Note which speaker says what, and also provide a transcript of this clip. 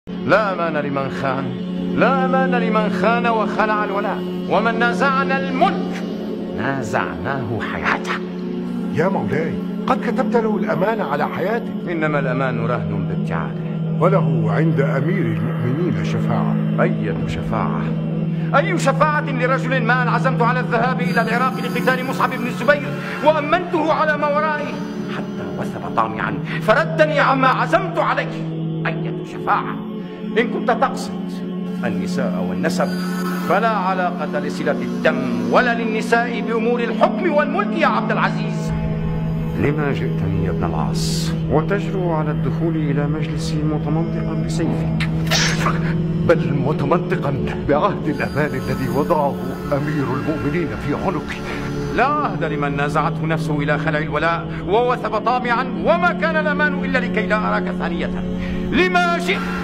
Speaker 1: لا أمان لمن خان، لا أمان لمن خان وخلع الولاء، ومن نازعنا الملك نازعناه حياته.
Speaker 2: يا مولاي، قد كتبت له الأمان على حياته.
Speaker 1: إنما الأمان رهن بابتعاده،
Speaker 2: وله عند أمير المؤمنين شفاعة.
Speaker 1: أية شفاعة؟ أي شفاعة لرجل ما أن عزمت على الذهاب إلى العراق لقتال مصعب بن الزبير وأمنته على ما ورائي حتى وثب طامعا فردني عما عزمت عليه. أية شفاعة؟ إن كنت تقصد النساء والنسب فلا علاقة لصلة الدم ولا للنساء بأمور الحكم والملك يا عبد العزيز. لما جئتني يا ابن العاص وتجرؤ على الدخول إلى مجلسي متمنطقا بسيفك؟
Speaker 2: بل متمنطقا بعهد الأمان الذي وضعه أمير المؤمنين في عنقي.
Speaker 1: لا عهد لمن نازعته نفسه إلى خلع الولاء ووثب طامعا، وما كان الأمان إلا لكي لا أراك ثانية. لما جئت؟